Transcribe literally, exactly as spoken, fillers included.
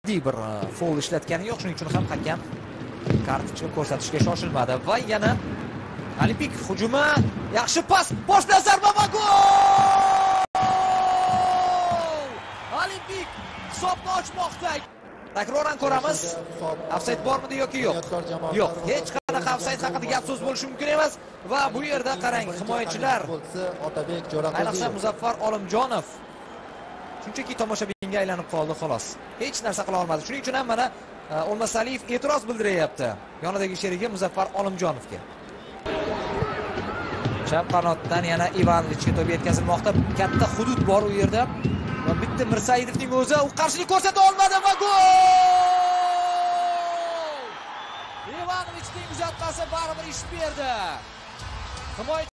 bir foul ishlatgani yo'q, shuning uchun ham hakam kartochka ko'rsatishga shoshilmadi va yana Olimpik hujumi, yaxshi pas, boshdan zarba va gol! Olimpik hisobni ochmoqda. Takroran ko'ramiz. Ofsayd bormidi yoki yo'q? Yo'q, hech qanaqa ofsayd haqida gap so'z bo'lishi mumkin emas va bu yerda qarang, himoyachilar ayniqsa Muzaffar Olimjonov shunchaki tomoshabinga aylanib qoldi xolos. Hech narsa qila olmadi. Shuning uchun ham mana O'lmasaliyev e'tiroz bildiryapti yonidagi sherigi Muzaffar Olimjonovga. Chap qanotdan yana Ivanovichga to'p yetkazilmoqda. Katta hudud bor u yerda. Va bitta Mirsaidovning o'zi u qarshilik ko'rsata olmadi va gol! Ivanovichning uzatmasi baribir ish berdi. Himoya